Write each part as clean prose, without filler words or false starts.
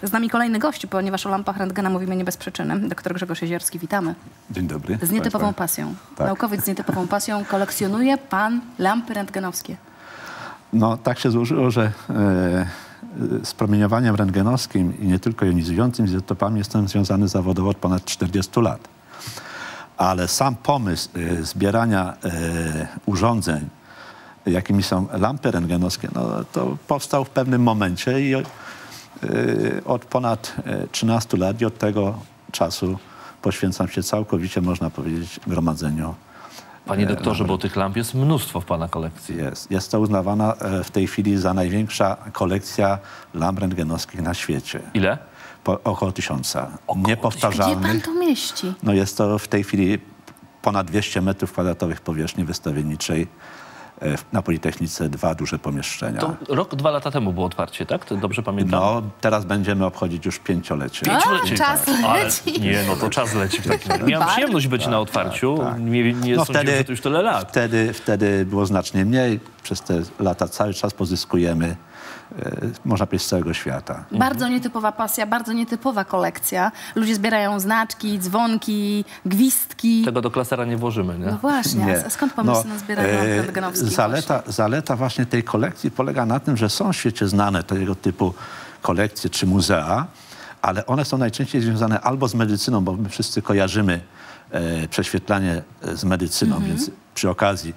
Z nami kolejny gość, ponieważ o lampach rentgena mówimy nie bez przyczyny. Doktor Grzegorz Jezierski, witamy. Dzień dobry. Z nietypową pasją. Tak. Naukowiec z nietypową pasją. Kolekcjonuje pan lampy rentgenowskie. No tak się złożyło, że z promieniowaniem rentgenowskim i nie tylko jonizującym izotopami jestem związany zawodowo od ponad 40 lat. Ale sam pomysł zbierania urządzeń, jakimi są lampy rentgenowskie, no, to powstał w pewnym momencie i od ponad 13 lat i od tego czasu poświęcam się całkowicie, można powiedzieć, gromadzeniu. Panie doktorze, bo tych lamp jest mnóstwo w pana kolekcji. Jest to uznawana w tej chwili za największa kolekcja lamp rentgenowskich na świecie. Ile? Około 1000. Gdzie Niepowtarzalnych. pan to mieści? No jest to w tej chwili ponad 200 metrów kwadratowych powierzchni wystawienniczej. Na Politechnice 2 duże pomieszczenia. To rok, 2 lata temu było otwarcie, tak? To dobrze pamiętam? No, teraz będziemy obchodzić już 5-lecie. Czas leci. Nie, no to czas leci w takim razie. Miałem przyjemność być na otwarciu. Tak. Nie sądziłem, że to już tyle lat. Wtedy było znacznie mniej. Przez te lata cały czas pozyskujemy, można powiedzieć, z całego świata. Bardzo nietypowa pasja, bardzo nietypowa kolekcja. Ludzie zbierają znaczki, dzwonki, gwizdki. Tego do klasera nie włożymy, nie? No właśnie, Nie. a skąd pomysł na zbieranie lamp rentgenowskich? Zaleta właśnie tej kolekcji polega na tym, że są w świecie znane tego typu kolekcje czy muzea, ale one są najczęściej związane albo z medycyną, bo my wszyscy kojarzymy prześwietlanie z medycyną, więc przy okazji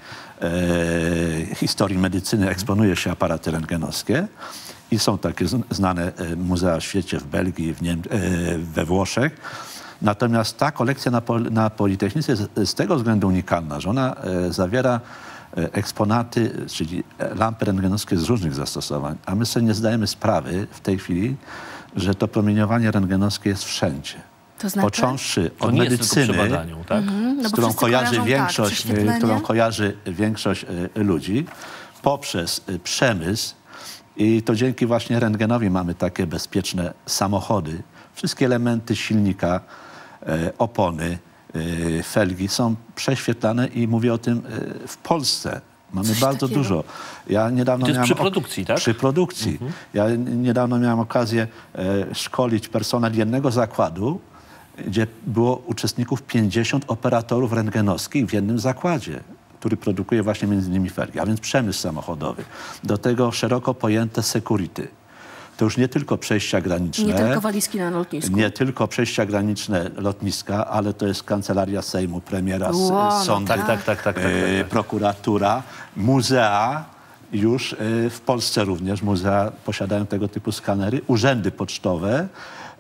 historii medycyny eksponuje się aparaty rentgenowskie i są takie znane muzea w świecie, w Belgii, we Włoszech. Natomiast ta kolekcja na Politechnice jest z tego względu unikalna, że ona zawiera eksponaty, czyli lampy rentgenowskie z różnych zastosowań, a my sobie nie zdajemy sprawy w tej chwili, że to promieniowanie rentgenowskie jest wszędzie. To znaczy? Począwszy To od nie medycyny, jest tylko przy badaniu, tak? No z bo którą wszyscy kojarzy kojarzą, większość, prześwietlenie. którą kojarzy większość ludzi, poprzez przemysł i to dzięki właśnie rentgenowi mamy takie bezpieczne samochody. Wszystkie elementy silnika, opony, felgi są prześwietlane i mówię o tym w Polsce. Mamy bardzo dużo. Ja niedawno to jest miałem przy produkcji, tak? Przy produkcji. Ja niedawno miałem okazję szkolić personel jednego zakładu, gdzie było uczestników 50 operatorów rentgenowskich w jednym zakładzie, który produkuje właśnie między innymi felgi, a więc przemysł samochodowy. Do tego szeroko pojęte security. To już nie tylko przejścia graniczne. Nie tylko walizki na lotnisku. Nie tylko przejścia graniczne lotniska, ale to jest kancelaria Sejmu, premiera, sądy, Tak. prokuratura, muzea. Już w Polsce również muzea posiadają tego typu skanery, urzędy pocztowe,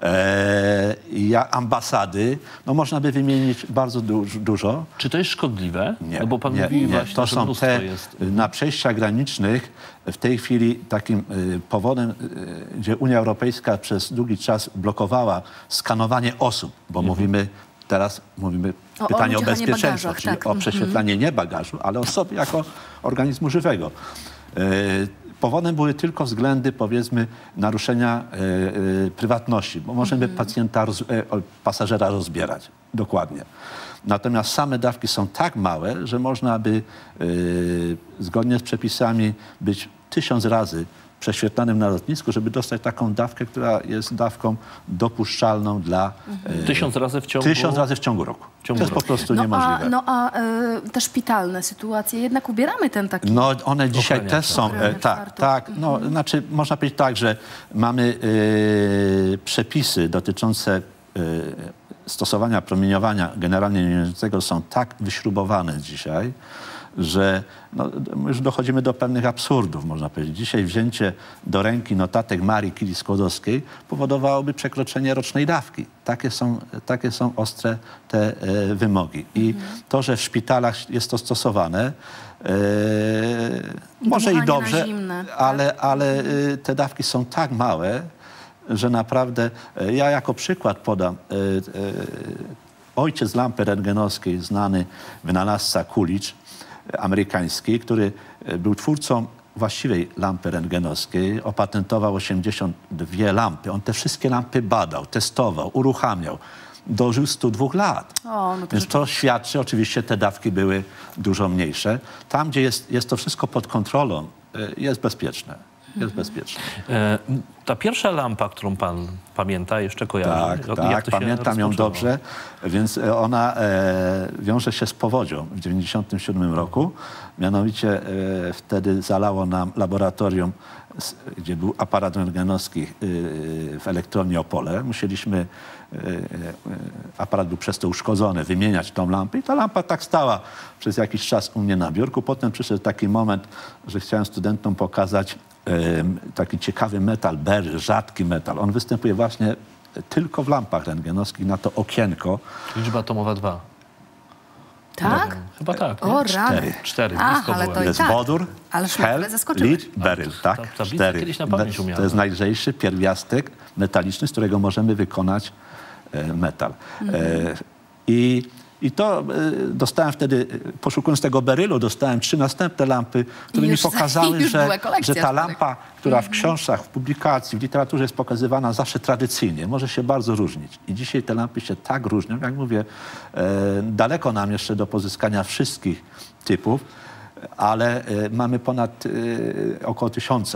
ambasady. No można by wymienić bardzo dużo. Czy to jest szkodliwe? Nie, No bo pan mówi właśnie, to że są mnóstwo te jest. na przejściach granicznych w tej chwili takim powodem, gdzie Unia Europejska przez długi czas blokowała skanowanie osób, bo teraz mówimy pytanie o bezpieczeństwo, czyli o prześwietlanie nie bagażu, ale osoby jako organizmu żywego. Powodem były tylko względy, powiedzmy, naruszenia prywatności, bo możemy pasażera rozbierać. Dokładnie. Natomiast same dawki są tak małe, że można by zgodnie z przepisami być 1000 razy prześwietlanym na lotnisku, żeby dostać taką dawkę, która jest dawką dopuszczalną dla... 1000 razy w ciągu... 1000 razy w ciągu roku. To jest po prostu niemożliwe. Te szpitalne sytuacje, jednak ubieramy ten taki... No one dzisiaj też są, tak. No, znaczy można powiedzieć tak, że mamy przepisy dotyczące stosowania promieniowania generalnie jonizującego są tak wyśrubowane dzisiaj, że już dochodzimy do pewnych absurdów, można powiedzieć. Dzisiaj wzięcie do ręki notatek Marii Curie-Skłodowskiej powodowałoby przekroczenie rocznej dawki. Takie są ostre te wymogi. I to, że w szpitalach jest to stosowane, może i dobrze, ale te dawki są tak małe, że naprawdę, ja jako przykład podam, ojciec lampy rentgenowskiej, znany wynalazca Coolidge, amerykański, który był twórcą właściwej lampy rentgenowskiej, opatentował 82 lampy. On te wszystkie lampy badał, testował, uruchamiał. Dożył 102 lat. Więc to świadczy, oczywiście te dawki były dużo mniejsze. Tam, gdzie jest to wszystko pod kontrolą, jest bezpieczne. jest bezpieczne. Ta pierwsza lampa, którą pan pamięta, jeszcze kojarzy? Tak, pamiętam ją dobrze, więc ona wiąże się z powodzią w 1997 roku. Mianowicie wtedy zalało nam laboratorium, gdzie był aparat rentgenowski w elektrowni Opole. Musieliśmy, aparat był przez to uszkodzony, wymieniać tą lampę i ta lampa tak stała przez jakiś czas u mnie na biurku. Potem przyszedł taki moment, że chciałem studentom pokazać taki ciekawy metal, beryl, rzadki metal. On występuje właśnie tylko w lampach rentgenowskich, na to okienko. Liczba atomowa 2. Tak? Chyba tak. O, Cztery. 4. Ach, blisko ale byłem. to i Jest tak. wodór, Ależ mnie hel, tyle zaskoczyłeś. lead, beryl, tak? tablica 4. kiedyś na pamięć umiałem. To jest najlżejszy pierwiastek metaliczny, z którego możemy wykonać metal. I to dostałem wtedy, poszukując tego berylu, dostałem 3 następne lampy, które mi Już pokazały, była kolekcja że ta czterech. lampa, która w książkach, w publikacji, w literaturze jest pokazywana zawsze tradycyjnie, może się bardzo różnić. I dzisiaj te lampy się tak różnią, jak mówię, daleko nam jeszcze do pozyskania wszystkich typów, ale mamy ponad około 1000.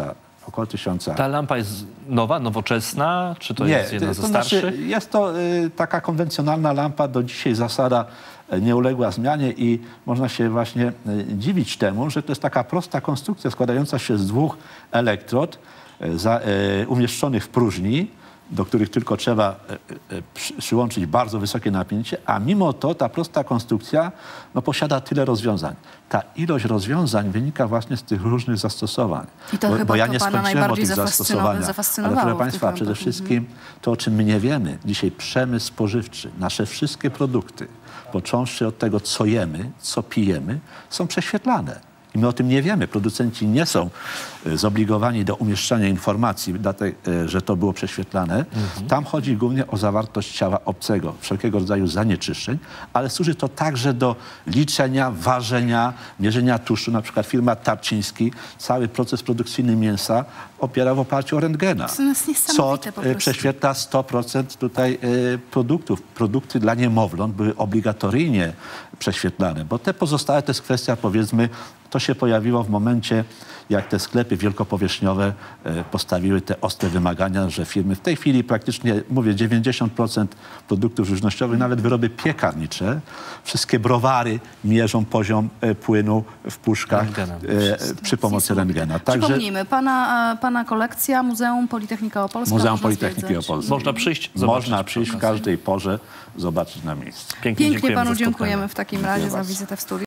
Ta lampa jest nowa, nowoczesna? Czy to jest jedna ze starszych? Znaczy, jest to taka konwencjonalna lampa, do dzisiaj zasada nie uległa zmianie i można się właśnie dziwić temu, że to jest taka prosta konstrukcja składająca się z 2 elektrod umieszczonych w próżni, do których tylko trzeba przyłączyć bardzo wysokie napięcie, a mimo to ta prosta konstrukcja posiada tyle rozwiązań. Ta ilość rozwiązań wynika właśnie z tych różnych zastosowań. I to chyba bo ja to nie pana skończyłem o najbardziej tych zastosowaniach. zafascynowało Ale proszę w Państwa, tych przede lampach. wszystkim to, o czym my nie wiemy. Dzisiaj przemysł spożywczy, nasze wszystkie produkty, począwszy od tego, co jemy, co pijemy, są prześwietlane. I my o tym nie wiemy. Producenci nie są zobligowani do umieszczania informacji, dlatego, że to było prześwietlane. Tam chodzi głównie o zawartość ciała obcego, wszelkiego rodzaju zanieczyszczeń, ale służy to także do liczenia, ważenia, mierzenia tłuszczu. Na przykład firma Tarczyński cały proces produkcyjny mięsa opiera w oparciu o rentgena, To jest niesamowite po prostu. prześwietla 100% tutaj produktów. Produkty dla niemowląt były obligatoryjnie prześwietlane, bo te pozostałe to jest kwestia, powiedzmy, to się pojawiło w momencie, jak te sklepy wielkopowierzchniowe postawiły te ostre wymagania, że firmy w tej chwili praktycznie, mówię, 90% produktów żywnościowych, nawet wyroby piekarnicze, wszystkie browary mierzą poziom płynu w puszkach przy pomocy rentgena. Przypomnijmy, pana kolekcja Muzeum Politechnika Opolska. Muzeum można Politechniki zwiedzać. Opolskiej. Można przyjść, zobaczyć. Można przyjść w każdej porze, zobaczyć na miejscu. Pięknie Pięknie dziękujemy panu za spotkanie. dziękujemy w takim razie za bardzo. wizytę w studiu.